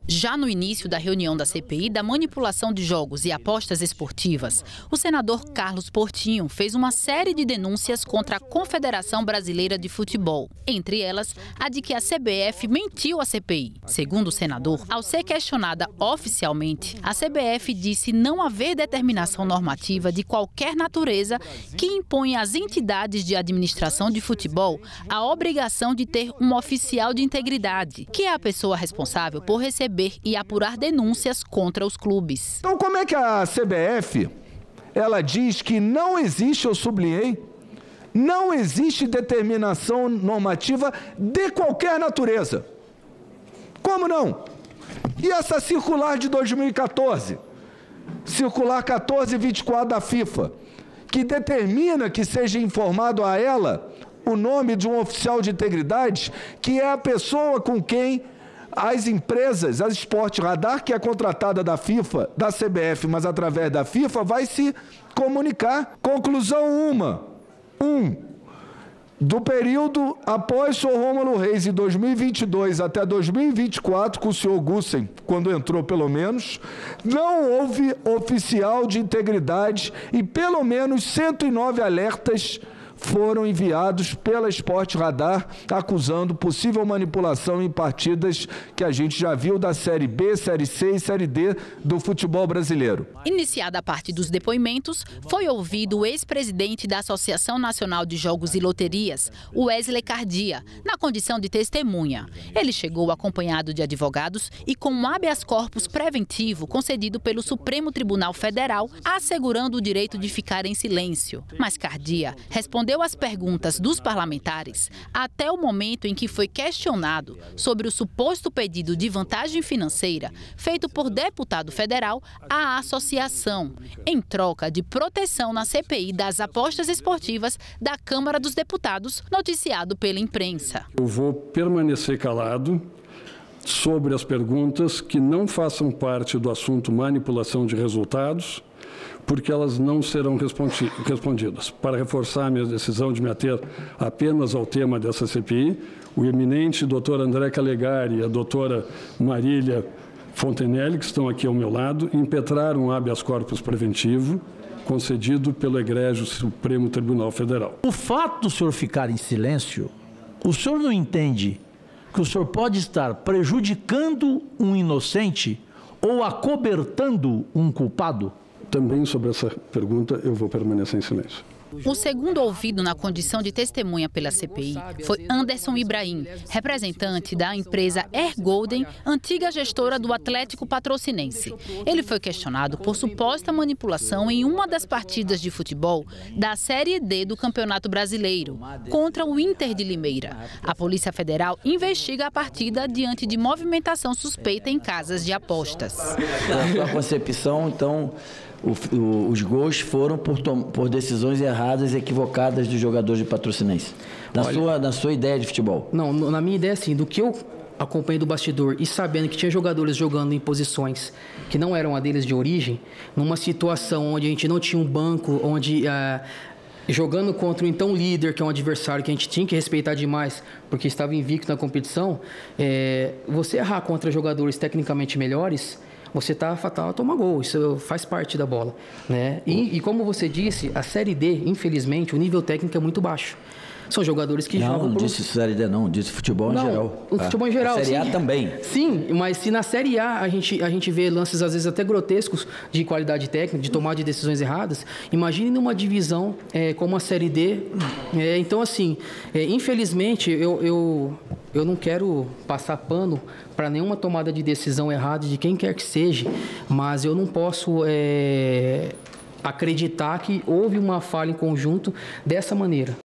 Já no início da reunião da CPI da manipulação de jogos e apostas esportivas, o senador Carlos Portinho fez uma série de denúncias contra a Confederação Brasileira de Futebol. Entre elas, a de que a CBF mentiu à CPI. Segundo o senador, ao ser questionada oficialmente, a CBF disse não haver determinação normativa de qualquer natureza que impõe às entidades de administração de futebol a obrigação de ter um oficial de integridade, que é a pessoa responsável por receber e apurar denúncias contra os clubes. Então, como é que a CBF, ela diz que não existe, eu sublinhei, não existe determinação normativa de qualquer natureza? Como não? E essa circular de 2014, circular 1424 da FIFA, que determina que seja informado a ela o nome de um oficial de integridade, que é a pessoa com quem as empresas, a Sport Radar, que é contratada da FIFA, da CBF, mas através da FIFA, vai se comunicar. Conclusão 1. Do período após o Sr. Rômulo Reis, em 2022 até 2024, com o Sr. Gussen, quando entrou pelo menos, não houve oficial de integridade e pelo menos 109 alertas foram enviados pela Sport Radar, acusando possível manipulação em partidas que a gente já viu da Série B, Série C e Série D do futebol brasileiro. Iniciada a parte dos depoimentos, foi ouvido o ex-presidente da Associação Nacional de Jogos e Loterias, Wesley Cardia, na condição de testemunha. Ele chegou acompanhado de advogados e com um habeas corpus preventivo concedido pelo Supremo Tribunal Federal, assegurando o direito de ficar em silêncio. Mas Cardia respondeu às perguntas dos parlamentares até o momento em que foi questionado sobre o suposto pedido de vantagem financeira feito por deputado federal à associação, em troca de proteção na CPI das apostas esportivas da Câmara dos Deputados, noticiado pela imprensa. Eu vou permanecer calado sobre as perguntas que não façam parte do assunto manipulação de resultados, porque elas não serão respondidas. Para reforçar a minha decisão de me ater apenas ao tema dessa CPI, o eminente doutor André Calegari e a doutora Marília Fontenelle, que estão aqui ao meu lado, impetraram um habeas corpus preventivo concedido pelo egrégio Supremo Tribunal Federal. O fato do senhor ficar em silêncio, o senhor não entende que o senhor pode estar prejudicando um inocente ou acobertando um culpado? Também sobre essa pergunta eu vou permanecer em silêncio. O segundo ouvido na condição de testemunha pela CPI foi Anderson Ibrahim, representante da empresa Air Golden, antiga gestora do Atlético Patrocinense. Ele foi questionado por suposta manipulação em uma das partidas de futebol da Série D do Campeonato Brasileiro, contra o Inter de Limeira. A Polícia Federal investiga a partida diante de movimentação suspeita em casas de apostas. Na sua concepção, então, os gols foram por decisões erradas e equivocadas dos jogadores de Patrocinense. Na sua ideia de futebol? Não, na minha ideia, assim, do que eu acompanhei do bastidor e sabendo que tinha jogadores jogando em posições que não eram a deles de origem, numa situação onde a gente não tinha um banco, onde jogando contra o então líder, que é um adversário que a gente tinha que respeitar demais, porque estava invicto na competição, você errar contra jogadores tecnicamente melhores, você está fatal a tomar gol, isso faz parte da bola, né? E como você disse, a Série D, infelizmente, o nível técnico é muito baixo. São jogadores que jogam... Não disse Série D não, disse futebol em geral. O futebol em geral, a Série sim. A também. Sim, mas se na Série A a gente vê lances às vezes até grotescos de qualidade técnica, de tomar de decisões erradas, imagine numa divisão como a Série D. Então, assim, infelizmente, eu não quero passar pano para nenhuma tomada de decisão errada de quem quer que seja, mas eu não posso acreditar que houve uma falha em conjunto dessa maneira.